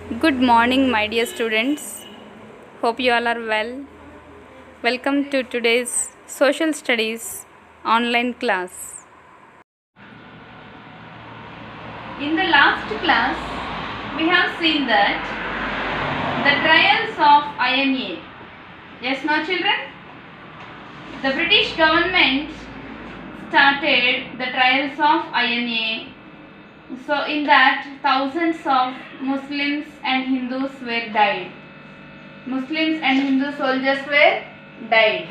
Good morning, my dear students. Hope you all are well. Welcome to today's Social Studies online class. In the last class, we have seen that the trials of INA. Yes, no children? The British government started the trials of INA. So in that, thousands of Muslims and Hindus were died. Muslims and Hindu soldiers were died,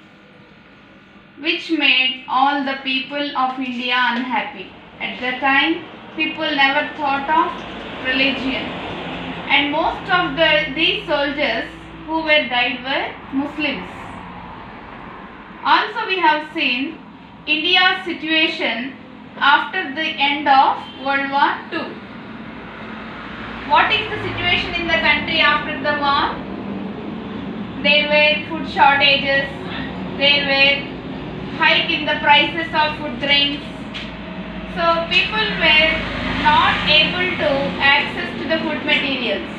which made all the people of India unhappy. At the time, people never thought of religion, and most of these soldiers who were died were Muslims. Also, we have seen India's situation after the end of World War II. What is the situation in the country after the war? There were food shortages, there were hike in the prices of food grains. So people were not able to access to the food materials.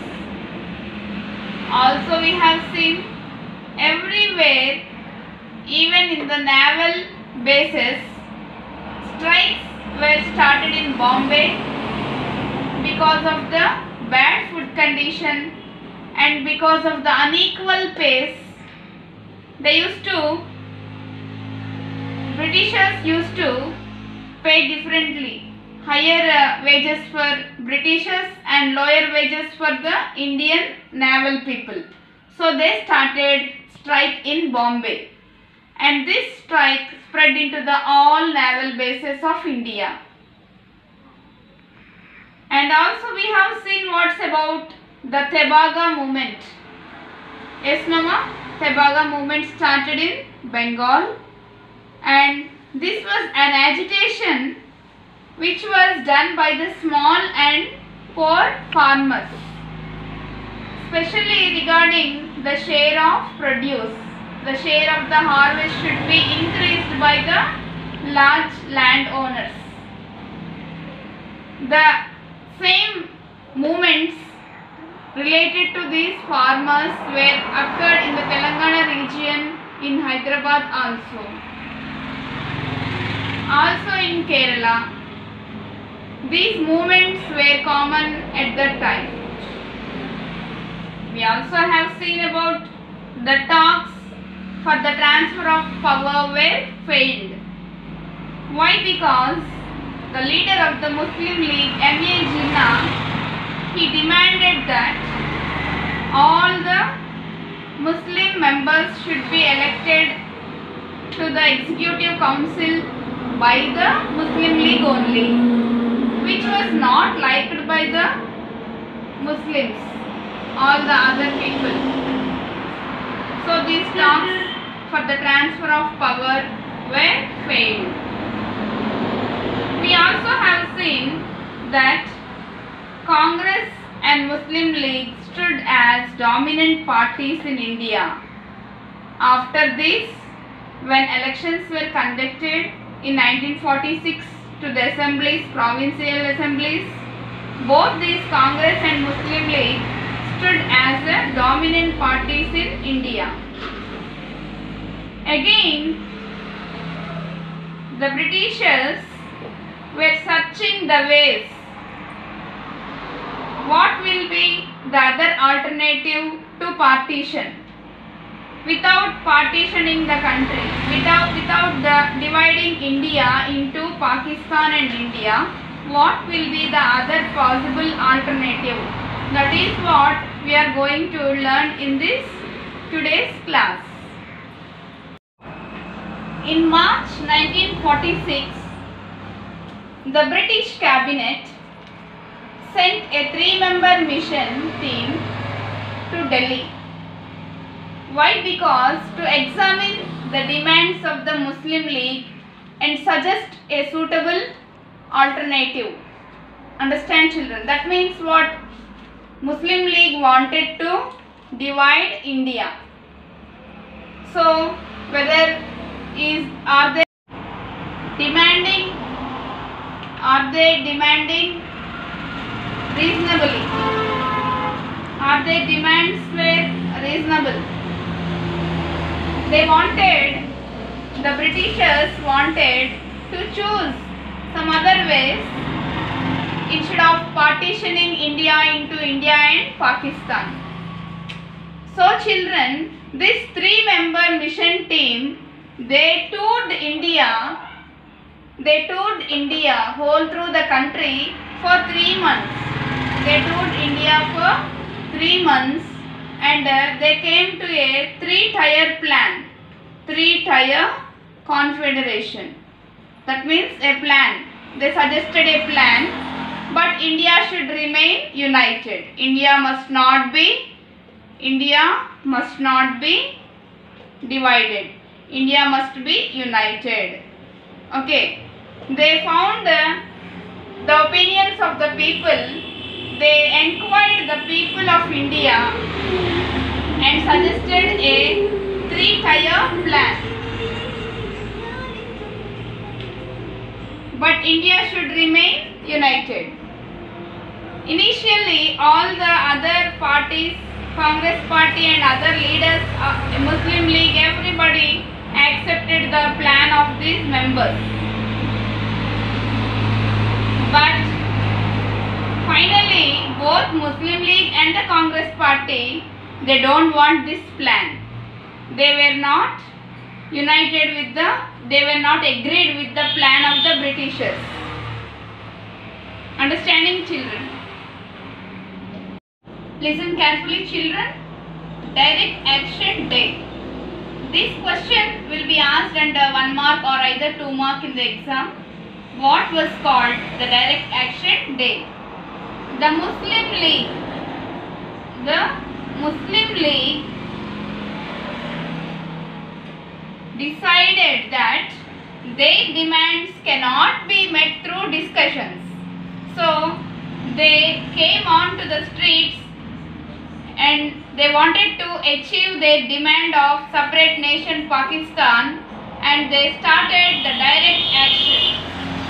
Also we have seen everywhere, even in the naval bases, strikes were started in Bombay because of the bad food condition and because of the unequal pace. Britishers used to pay differently, higher wages for Britishers and lower wages for the Indian naval people. So they started strike in Bombay, and this strike spread into the all naval bases of India. And also we have seen what's about the Tebaga movement. Yes, Mama? Tebaga movement started in Bengal, and this was an agitation which was done by the small and poor farmers, especially regarding the share of produce. The share of the harvest should be increased by the large landowners. The same movements related to these farmers were occurred in the Telangana region, in Hyderabad also. Also in Kerala, these movements were common at that time. We also have seen about the talks for the transfer of power were failed. Why? Because the leader of the Muslim League, M.A. Jinnah, he demanded that all the Muslim members should be elected to the executive council by the Muslim League only, which was not liked by the Muslims, all the other people. So these talks for the transfer of power were failed. We also have seen that Congress and Muslim League stood as dominant parties in India. After this, when elections were conducted in 1946 to the assemblies, provincial assemblies, both these Congress and Muslim League stood as the dominant parties in India. Again, the Britishers were searching the ways. What will be the other alternative to partition? Without partitioning the country, without dividing India into Pakistan and India, what will be the other possible alternative? That is what we are going to learn in this today's class. In March 1946, the British cabinet sent a 3-member mission team to Delhi. Why? Because to examine the demands of the Muslim League and suggest a suitable alternative. Understand, children? That means what? Muslim League wanted to divide India. So whether are they demanding reasonably? their demands were reasonable. They wanted, the Britishers wanted to choose some other ways instead of partitioning India into India and Pakistan. So children, this 3-member mission team, they toured India whole through the country for 3 months. They toured India for 3 months and they came to a 3-tier plan, 3-tier confederation. That means a plan. They suggested a plan, but India should remain united. India must not be divided. India must be united. Okay. They found the opinions of the people. They inquired the people of India and suggested a 3-tier plan. But India should remain united. Initially, all the other parties, Congress party and other leaders, Muslim League, everybody accepted the plan of these members. But finally, both Muslim League and the Congress party, they don't want this plan. They were not they were not agreed with the plan of the Britishers. Understanding, children? Listen carefully, children. Direct Action Day. This question will be asked under 1 mark or either 2 mark in the exam. What was called the Direct Action Day? The Muslim League decided that their demands cannot be met through discussions. So they came on to the streets and they wanted to achieve their demand of separate nation Pakistan, and they started the direct action.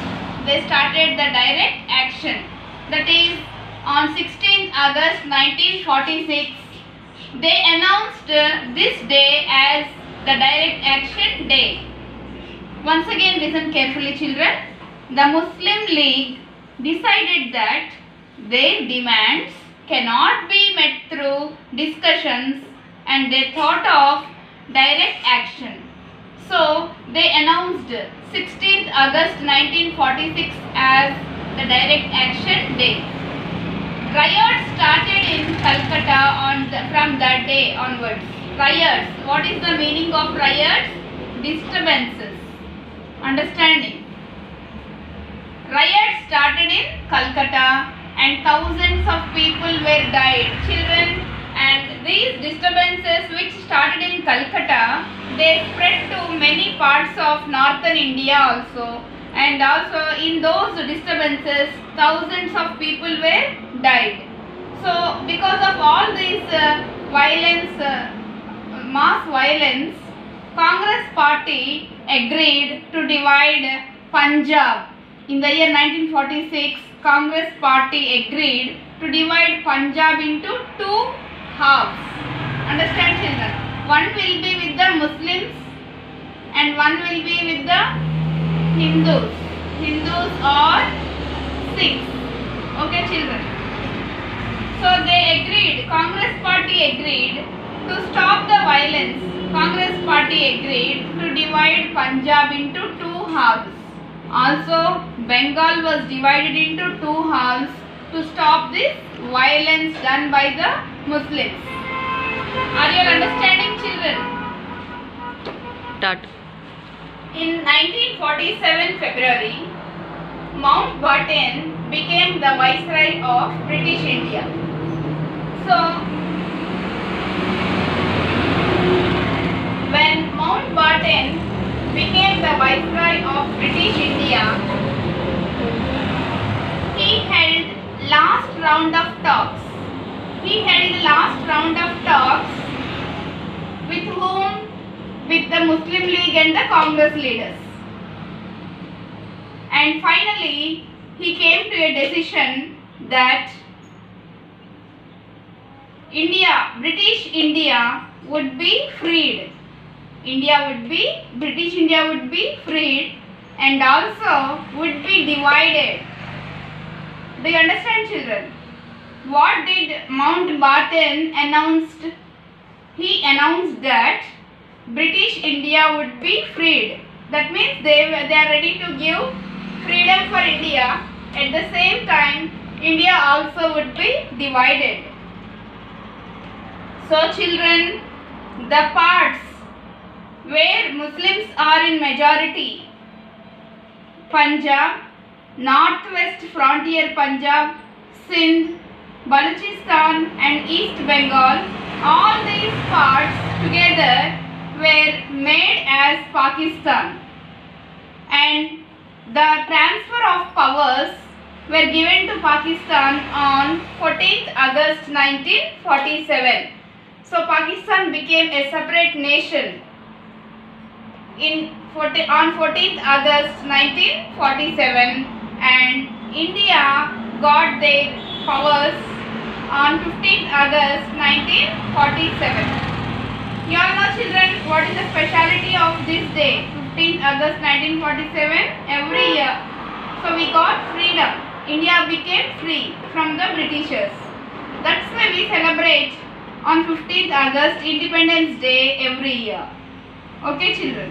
That is, on 16th August 1946, they announced this day as the Direct Action Day. Once again, listen carefully, children. The Muslim League decided that their demands cannot be met through discussions and they thought of direct action. So they announced 16th August 1946 as the Direct Action Day. Riots started in Calcutta from that day onwards. Riots. What is the meaning of riots? Disturbances. Understanding. Riots started in Calcutta and thousands of people were died, children, and these disturbances which started in Calcutta, they spread to many parts of northern India also, and also in those disturbances thousands of people were died. So because of all this mass violence, Congress party agreed to divide Punjab. In the year 1946, Congress party agreed to divide Punjab into 2 halves. Understand, children? One will be with the Muslims and one will be with the Hindus. Hindus or Sikhs. Okay, children? So they agreed, Congress party agreed to stop the violence. Congress party agreed to divide Punjab into 2 halves. Also, Bengal was divided into 2 halves to stop this violence done by the Muslims. Are you understanding, children? Start. In 1947 February, Mountbatten became the Viceroy of British India. So, when Mountbatten became the Viceroy of British India, he held last round of talks. With whom? With the Muslim League and the Congress leaders. And finally, he came to a decision that British India would be freed. British India would be freed and also would be divided. Do you understand, children? What did Mountbatten announced? He announced that British India would be freed. That means they are ready to give freedom for India. At the same time, India also would be divided. So children, the parts where Muslims are in majority, Punjab, northwest frontier Punjab, Sindh, Balochistan and East Bengal, all these parts together were made as Pakistan, and the transfer of powers were given to Pakistan on 14th August 1947. So Pakistan became a separate nation on 14th August 1947, and India got their powers on 15th August 1947. You all know, children, what is the speciality of this day, 15th August 1947? Every year. So we got freedom. India became free from the Britishers. That's why we celebrate on 15th August Independence Day every year. Okay, children.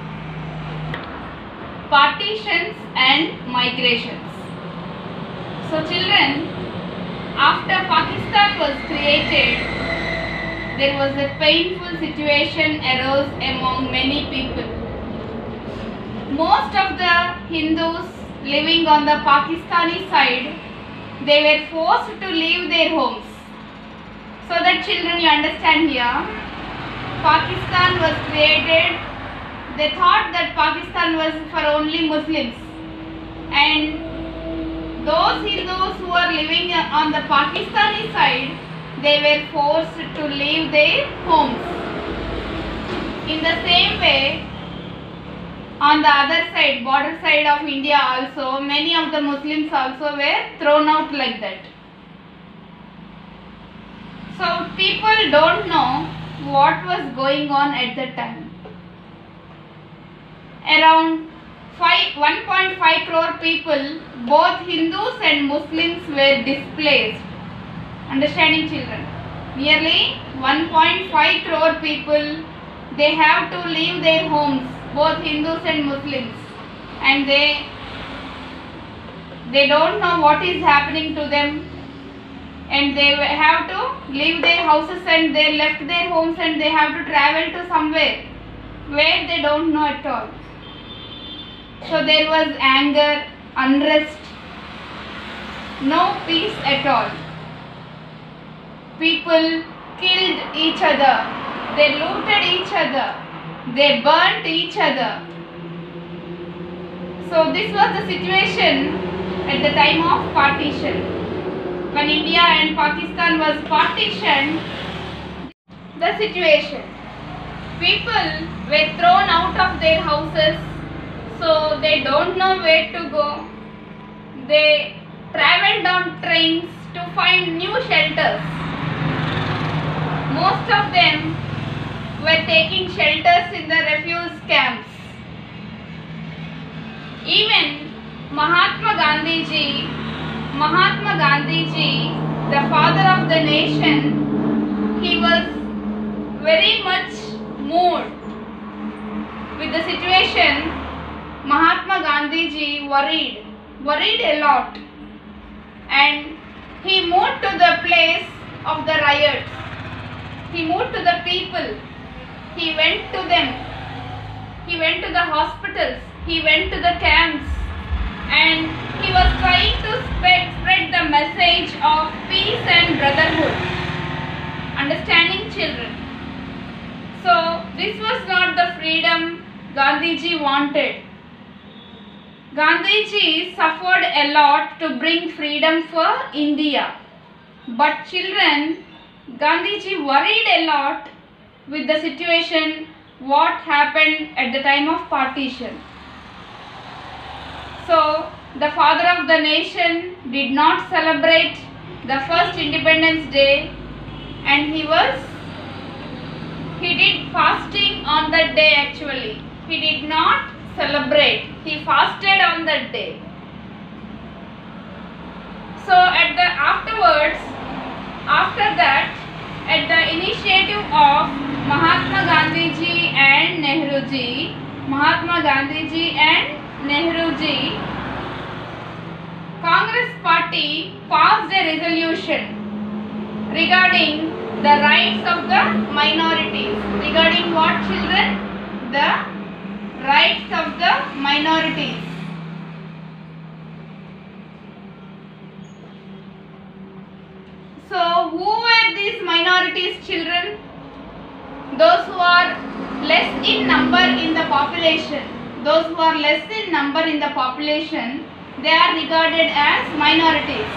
Partitions and migrations. So children, after Pakistan was created, there was a painful situation arose among many people. Most of the Hindus living on the Pakistani side, they were forced to leave their homes. So that children, you understand here, Pakistan was created. They thought that Pakistan was for only Muslims, and those Hindus who are living on the Pakistani side, they were forced to leave their homes. In the same way, on the other side, border side of India also, many of the Muslims also were thrown out like that. So people don't know what was going on at that time. Around 1.5 crore people, both Hindus and Muslims, were displaced. Understanding, children? Nearly 1.5 crore people, they have to leave their homes, both Hindus and Muslims, and they don't know what is happening to them, and they have to leave their houses, and they left their homes, and they have to travel to somewhere where they don't know at all. So there was anger, unrest, no peace at all. People killed each other, they looted each other, they burnt each other. So this was the situation at the time of partition. When India and Pakistan was partitioned, the situation. People were thrown out of their houses, so they don't know where to go. They traveled on trains to find new shelters. Most of them were taking shelters in the refuse camps. Even Mahatma Gandhi ji, the father of the nation, he was very much moved with the situation. Mahatma Gandhi ji worried a lot, and he moved to the place of the riots. He moved to the people. He went to them. He went to the hospitals. He went to the camps, and he was trying to spread the message of peace and brotherhood. Understanding, children? So this was not the freedom Gandhiji wanted. Gandhiji suffered a lot to bring freedom for India. But children, Gandhiji worried a lot with the situation what happened at the time of partition. So the father of the nation did not celebrate the first Independence Day, and he did fasting on that day actually. He did not celebrate. He fasted on that day. So after that, at the initiative of Mahatma Gandhiji and Nehruji, Congress party passed a resolution regarding the rights of the minorities. Regarding what, children? The rights of the minorities. So, who were these minorities, children? Those who are less in number in the population. Those who are less in number in the population, they are regarded as minorities.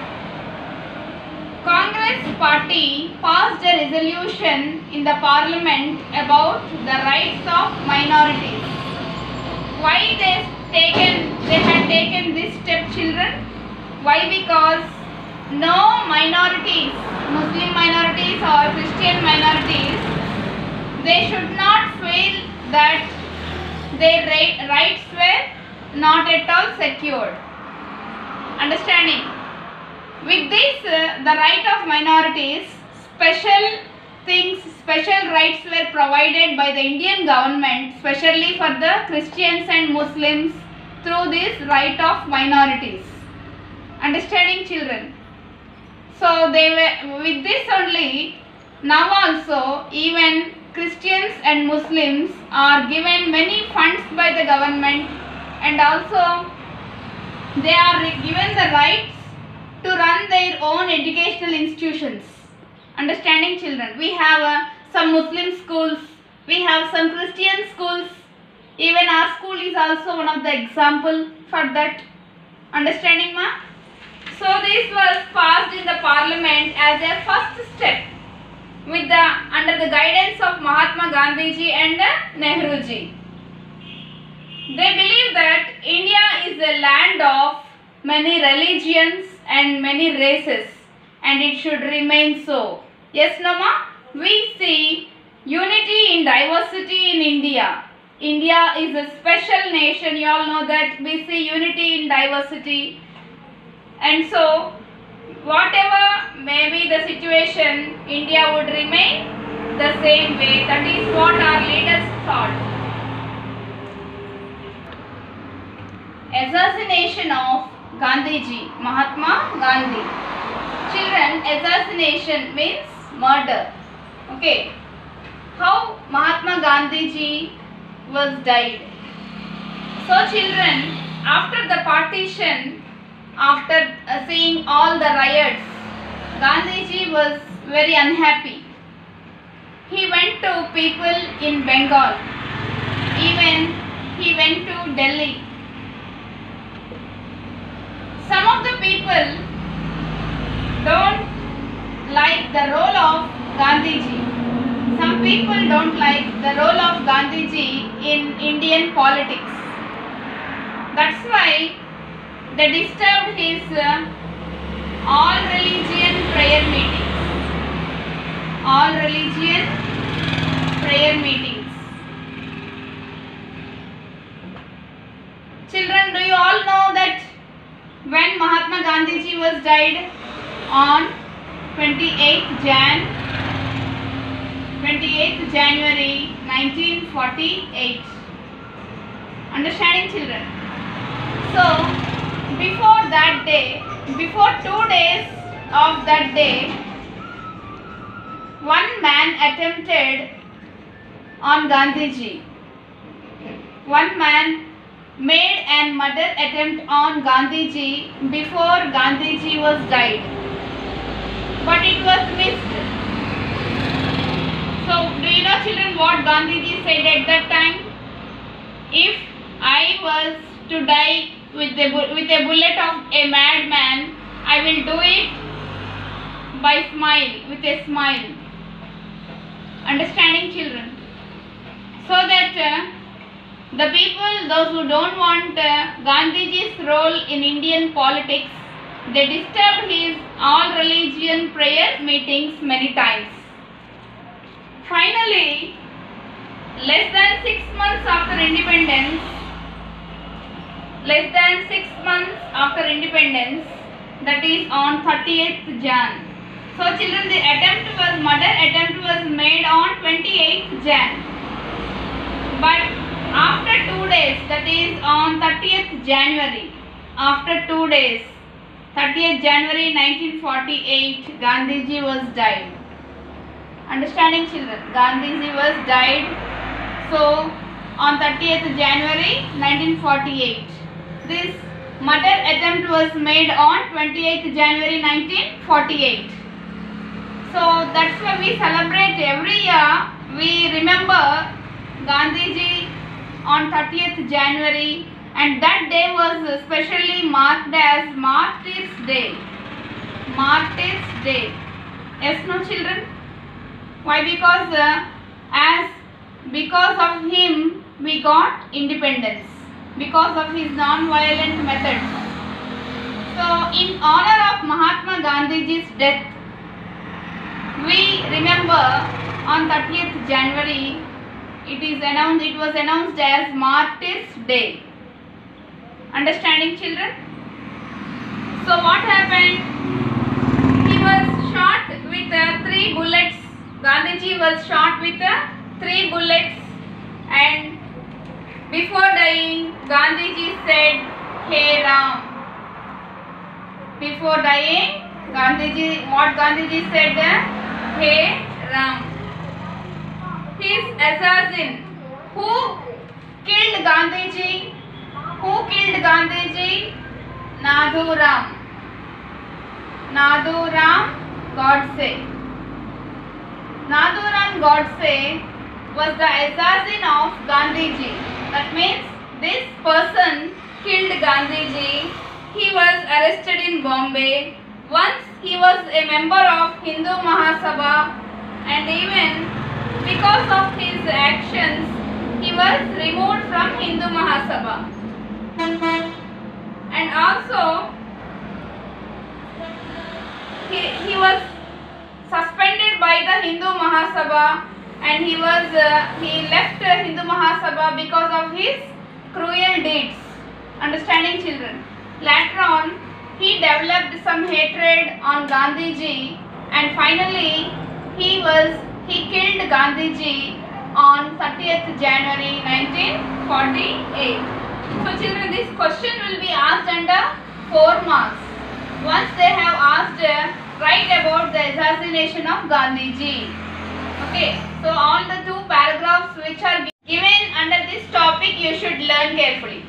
Congress party passed a resolution in the parliament about the rights of minorities. Why they had taken this step, children? Why? Because no minorities, Muslim minorities or Christian minorities, they should not feel that their rights were not at all secured. Understanding? With this, the right of minorities, special rights were provided by the Indian government, especially for the Christians and Muslims, through this right of minorities. Understanding, children? So they were, with this only, now also even Christians and Muslims are given many funds by the government, and also they are given the rights to run their own educational institutions. Understanding, children? We have some Muslim schools, we have some Christian schools, even our school is also one of the example for that. Understanding, ma? So this was passed in the parliament as a first step under the guidance of Mahatma Gandhiji and Nehruji. They believe that India is a land of many religions and many races, and it should remain so. Yes, no, ma? We see unity in diversity in India. India is a special nation. You all know that. We see unity in diversity. And so, whatever may be the situation, India would remain the same way. That is what our leaders thought. Assassination of Gandhiji, Mahatma Gandhi. Children, assassination means murder. Okay. How Mahatma Gandhiji was died. So children, after the partition, after seeing all the riots, Gandhiji was very unhappy. He went to people in Bengal. Even he went to Delhi. Some of the people don't like the role of Gandhiji. Some people don't like the role of Gandhiji in Indian politics. That's why they disturbed his all religion prayer meetings. All religion prayer meetings. Children, do you all know that when Mahatma Gandhiji was died on 28th January 1948. Understanding, children? So, before that day, before 2 days of that day, one man attempted on Gandhiji. One man made an murder attempt on Gandhiji before Gandhiji was died. But it was missed. So, do you know, children, what Gandhiji said at that time? If I was to die with a bullet of a madman, I will do it with a smile. Understanding, children? So that those who don't want Gandhiji's role in Indian politics, They disturbed his all religion prayer meetings many times. Finally, less than 6 months after independence, that is on 30th Jan. So children, the murder attempt was made on 28th Jan. But after 2 days, that is on 30th January, after 2 days, 30th January 1948, Gandhiji was died. Understanding children? Gandhiji was died. So on 30th January 1948. This murder attempt was made on 28th January 1948. So that's why we celebrate every year. We remember Gandhiji on 30th January, and that day was specially marked as Martyrs Day. Martyrs Day. Yes, no children? Why? Because of him we got independence. Because of his non-violent methods. So in honor of Mahatma Gandhiji's death, we remember on 30th January, it was announced as Martyrs Day. Understanding children? So what happened? He was shot with 3 bullets. Gandhiji was shot with 3 bullets, and before dying, Gandhiji said, "Hey Ram." Before dying, Gandhiji said? "Hey Ram." His assassin, who killed Gandhiji? Nathuram Godse. Nathuram Godse was the assassin of Gandhiji. That means this person killed Gandhiji. He was arrested in Bombay. Once he was a member of Hindu Mahasabha, and even because of his actions, he was removed from Hindu Mahasabha. And also, he was suspended by the Hindu Mahasabha, and he left Hindu Mahasabha because of his cruel deeds. Understanding children? Later on, he developed some hatred on Gandhiji, and finally he killed Gandhiji on 30th January 1948. So children, this question will be asked under 4 marks. Once they have asked, write about the assassination of Gandhiji. Okay, so all the 2 paragraphs which are given under this topic you should learn carefully.